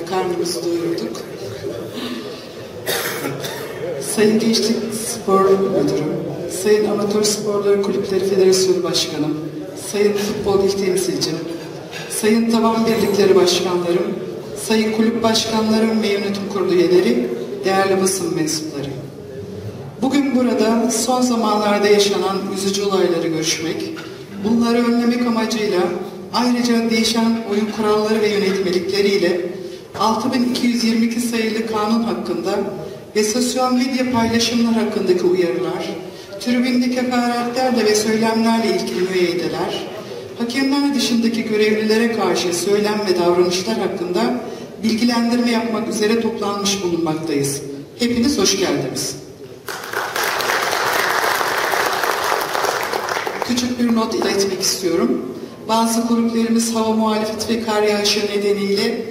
karnımızı doyurduk. Sayın Gençlik Spor Müdürüm, Sayın Amatör Sporları Kulüpleri Federasyonu Başkanım, Sayın Futbol İl Temsilcim, Sayın Taban Birlikleri Başkanlarım, Sayın Kulüp Başkanlarım ve Yönetim Kurulu üyeleri, değerli basın mensupları. Bugün burada son zamanlarda yaşanan üzücü olayları görüşmek, bunları önlemek amacıyla ayrıca değişen oyun kuralları ve yönetmelikleriyle 6222 sayılı kanun hakkında ve sosyal medya paylaşımlar hakkındaki uyarılar, tribündeki hakaretlerle ve söylemlerle ilgili müeyyideler, hakemler dışındaki görevlilere karşı söylem ve davranışlar hakkında bilgilendirme yapmak üzere toplanmış bulunmaktayız. Hepiniz hoş geldiniz. Küçük bir not iletmek istiyorum. Bazı kulüplerimiz hava muhalefeti ve kar yağışı nedeniyle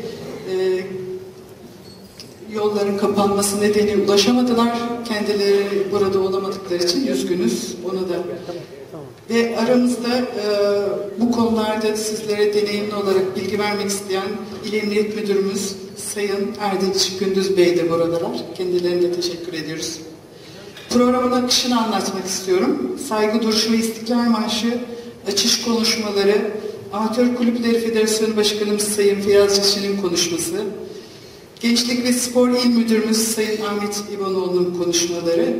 yolların kapanması nedeniyle ulaşamadılar. Kendileri burada olamadıkları için üzgünüz. Onu da. Ve aramızda bu konularda sizlere deneyimli olarak bilgi vermek isteyen İl Emniyet Müdürümüz Sayın Erdinç Gündüz Bey de buradalar. Kendilerine de teşekkür ediyoruz. Programın akışını anlatmak istiyorum. Saygı duruşu ve İstiklal Marşı, açış konuşmaları, Amatör Kulüpleri Federasyonu Başkanımız Sayın Feyyaz Çeşit'in konuşması, Gençlik ve Spor İl Müdürümüz Sayın Ahmet İvanoğlu'nun konuşmaları,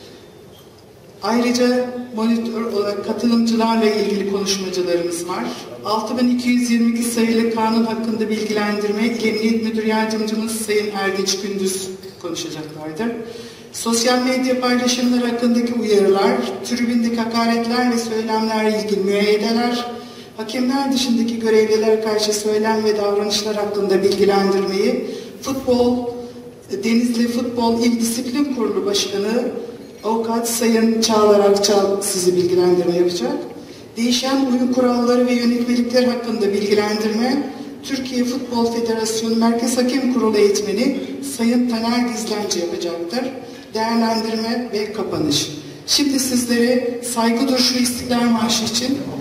ayrıca monitör olarak katılımcılarla ilgili konuşmacılarımız var. 6222 sayılı kanun hakkında bilgilendirme, İl Emniyet Müdür Yardımcımız Sayın Erdinç Gündüz konuşacaklardır. Sosyal medya paylaşımları hakkındaki uyarılar, tribündeki hakaretler ve söylemlerle ilgili müeyyideler, hakemler dışındaki görevlilere karşı söylem ve davranışlar hakkında bilgilendirmeyi Denizli Futbol İl Disiplin Kurulu Başkanı Avukat Sayın Çağlar Akçal sizi bilgilendirme yapacak. Değişen oyun kuralları ve yönetmelikler hakkında bilgilendirme, Türkiye Futbol Federasyonu Merkez Hakem Kurulu eğitmeni Sayın Taner Gizlenci yapacaktır. Değerlendirme ve kapanış. Şimdi sizlere saygı duruşu İstiklal Marşı için